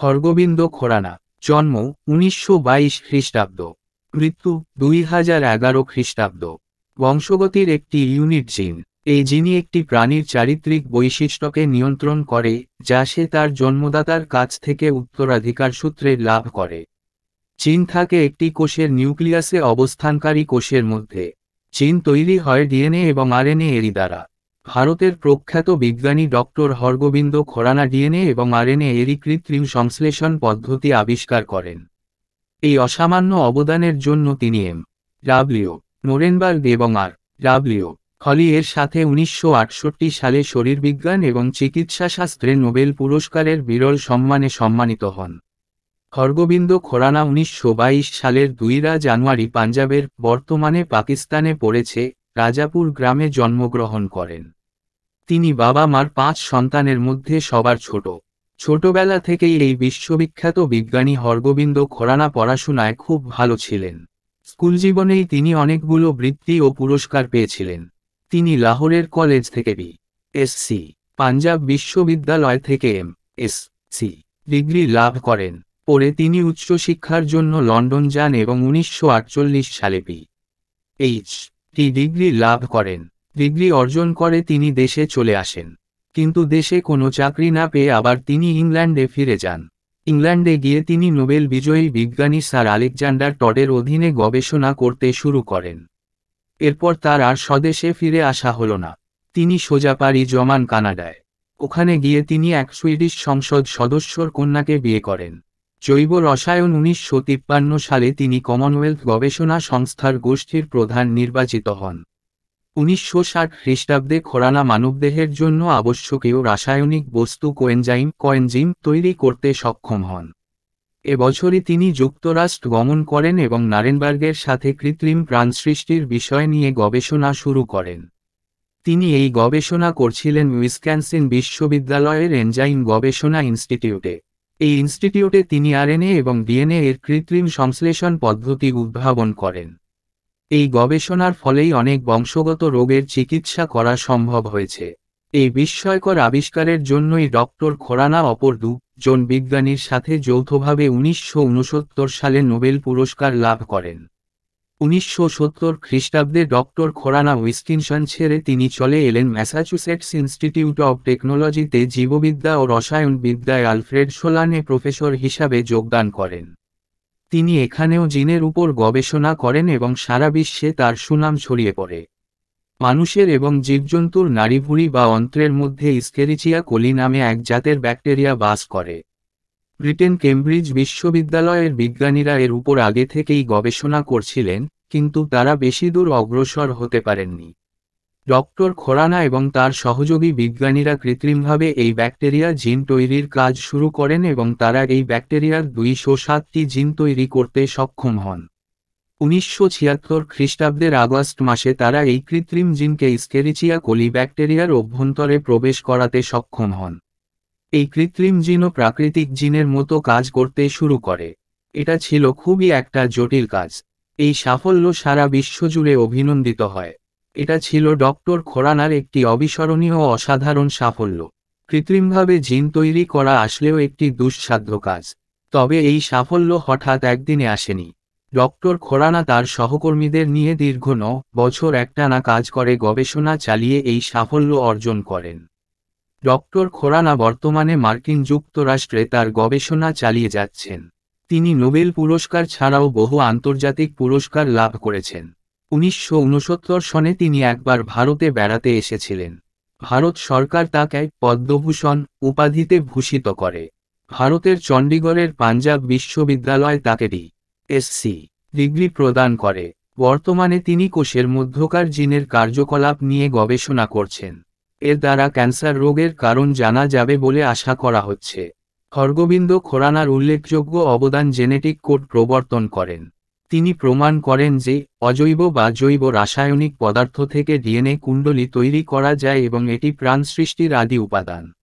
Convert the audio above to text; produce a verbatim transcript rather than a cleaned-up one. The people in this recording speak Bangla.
হরগোবিন্দ খোরানা, জন্ম উনিশশো বাইশ খ্রিস্টাব্দ, মৃত্যু দুই হাজার এগারো খ্রিস্টাব্দ। বংশগতির একটি ইউনিট জিন। এই জিনই একটি প্রাণীর চারিত্রিক বৈশিষ্ট্যকে নিয়ন্ত্রণ করে, যা সে তার জন্মদাতার কাছ থেকে উত্তরাধিকার সূত্রে লাভ করে। জিন থাকে একটি কোষের নিউক্লিয়াসে অবস্থানকারী কোষের মধ্যে। জিন তৈরি হয় ডিএনএ এবং আরএনএ এরই দ্বারা। ভারতের প্রখ্যাত বিজ্ঞানী ডক্টর হরগোবিন্দ খোরানা ডিএনএ এবং আরএনএ এরই কৃত্রিম সংশ্লেষণ পদ্ধতি আবিষ্কার করেন। এই অসামান্য অবদানের জন্য তিনি এম ডাব্লিউ নোরেনবার্গ এবং আর ডাব্লিউ হলি এর সাথে উনিশশো আটষট্টি সালে শরীরবিজ্ঞান এবং চিকিৎসাশাস্ত্রে নোবেল পুরস্কারের বিরল সম্মানে সম্মানিত হন। হরগোবিন্দ খোরানা উনিশশো বাইশ সালের দুইরা জানুয়ারি পাঞ্জাবের, বর্তমানে পাকিস্তানে পড়েছে, রাজাপুর গ্রামে জন্মগ্রহণ করেন। তিনি বাবা মার পাঁচ সন্তানের মধ্যে সবার ছোট। ছোটবেলা থেকেই এই বিশ্ববিখ্যাত বিজ্ঞানী হরগোবিন্দ খোরানা পড়াশোনায় খুব ভালো ছিলেন। স্কুল জীবনেই তিনি অনেকগুলো বৃত্তি ও পুরস্কার পেয়েছিলেন। তিনি লাহোরের কলেজ থেকে বি এসসি, পাঞ্জাব বিশ্ববিদ্যালয় থেকে এম এসসি ডিগ্রি লাভ করেন। পরে তিনি উচ্চশিক্ষার জন্য লন্ডন যান এবং উনিশশো আটচল্লিশ সালে পি এইচ ডি ডিগ্রি লাভ করেন। ডিগ্রি অর্জন করে তিনি দেশে চলে আসেন, কিন্তু দেশে কোনো চাকরি না পেয়ে আবার তিনি ইংল্যান্ডে ফিরে যান। ইংল্যান্ডে গিয়ে তিনি নোবেল বিজয়ী বিজ্ঞানী স্যার আলেকজান্ডার টডের অধীনে গবেষণা করতে শুরু করেন। এরপর তার আর স্বদেশে ফিরে আসা হল না। তিনি সোজা পাড়ি জমান কানাডায়। ওখানে গিয়ে তিনি এক সুইডিশ সংসদ সদস্যর কন্যাকে বিয়ে করেন। জৈব রসায়ন উনিশশো তিপ্পান্ন সালে তিনি কমনওয়েলথ গবেষণা সংস্থার গোষ্ঠীর প্রধান নির্বাচিত হন। উনিশশো ষাট খ্রিস্টাব্দে খোরানা মানবদেহের জন্য আবশ্যকীয় রাসায়নিক বস্তু কোএনজাইম কোএনজিম তৈরি করতে সক্ষম হন। এ বছরই তিনি যুক্তরাষ্ট্র গমন করেন এবং নারেনবার্গের সাথে কৃত্রিম প্রাণ সৃষ্টির বিষয় নিয়ে গবেষণা শুরু করেন। তিনি এই গবেষণা করছিলেন উইসকনসিন বিশ্ববিদ্যালয়ের এনজাইম গবেষণা ইনস্টিটিউটে। এই ইনস্টিটিউটে তিনি আরএনএ এবং ডিএনএ এর কৃত্রিম সংশ্লেষণ পদ্ধতি উদ্ভাবন করেন। এই গবেষণার ফলেই অনেক বংশগত রোগের চিকিৎসা করা সম্ভব হয়েছে। এই বিস্ময়কর আবিষ্কারের জন্যই ডক্টর খোরানা অপর দুজন বিজ্ঞানীর সাথে যৌথভাবে উনিশশো ঊনসত্তর সালে নোবেল পুরস্কার লাভ করেন। উনিশশো সত্তর খ্রিস্টাব্দে ডক্টর খোরানা উইসকনসিন ছেড়ে তিনি চলে এলেন ম্যাসাচুসেটস ইনস্টিটিউট অব টেকনোলজিতে জীববিদ্যা ও রসায়নবিদ্যায় আলফ্রেড সোলানে প্রফেসর হিসাবে যোগদান করেন। তিনি এখানেও জিনের উপর গবেষণা করেন এবং সারা বিশ্বে তার সুনাম ছড়িয়ে পড়ে। মানুষের এবং জীবজন্তুর নাড়িভুঁড়ি বা অন্ত্রের মধ্যে ইস্কেরিচিয়া কোলি নামে এক জাতের ব্যাকটেরিয়া বাস করে। ব্রিটেন কেমব্রিজ বিশ্ববিদ্যালয়ের বিজ্ঞানীরা এর উপর আগে থেকেই গবেষণা করছিলেন, কিন্তু তারা বেশি দূর অগ্রসর হতে পারেননি। ডক্টর খোরানা এবং তার সহযোগী বিজ্ঞানীরা কৃত্রিমভাবে এই ব্যাকটেরিয়া জিন তৈরির কাজ শুরু করেন এবং তারা এই ব্যাকটেরিয়ার দুইশো সাতটি জিন তৈরি করতে সক্ষম হন। উনিশশো ছিয়াত্তর খ্রিস্টাব্দের আগস্ট মাসে তারা এই কৃত্রিম জিনকে ইস্কেরিচিয়া কোলি ব্যাকটেরিয়ার অভ্যন্তরে প্রবেশ করাতে সক্ষম হন। এই কৃত্রিম জিনও প্রাকৃতিক জিনের মতো কাজ করতে শুরু করে। এটা ছিল খুবই একটা জটিল কাজ। এই সাফল্য সারা বিশ্বজুড়ে অভিনন্দিত হয়। এটা ছিল ডক্টর খোরানার একটি অবিস্মরণীয় ও অসাধারণ সাফল্য। কৃত্রিমভাবে জিন তৈরি করা আসলেও একটি দুঃসাধ্য কাজ। তবে এই সাফল্য হঠাৎ একদিনে আসেনি। ডক্টর খোরানা তার সহকর্মীদের নিয়ে দীর্ঘ ন বছর একটানা কাজ করে গবেষণা চালিয়ে এই সাফল্য অর্জন করেন। ডক্টর খোরানা বর্তমানে মার্কিন যুক্তরাষ্ট্রে তার গবেষণা চালিয়ে যাচ্ছেন। তিনি নোবেল পুরস্কার ছাড়াও বহু আন্তর্জাতিক পুরস্কার লাভ করেছেন। উনিশশো ঊনসত্তর সনে তিনি একবার ভারতে বেড়াতে এসেছিলেন। ভারত সরকার তাকে পদ্মভূষণ উপাধিতে ভূষিত করে। ভারতের চণ্ডীগড়ের পাঞ্জাব বিশ্ববিদ্যালয় তাকে ডি এসসি ডিগ্রি প্রদান করে। বর্তমানে তিনি কোষের মধ্যকার জিনের কার্যকলাপ নিয়ে গবেষণা করছেন। এর দ্বারা ক্যান্সার রোগের কারণ জানা যাবে বলে আশা করা হচ্ছে। হরগোবিন্দ খোরানার উল্লেখযোগ্য অবদান জেনেটিক কোড প্রবর্তন করেন। তিনি প্রমাণ করেন যে অজৈব বা জৈব রাসায়নিক পদার্থ থেকে ডিএনএ কুণ্ডলী তৈরি করা যায় এবং এটি প্রাণ সৃষ্টির আদি উপাদান।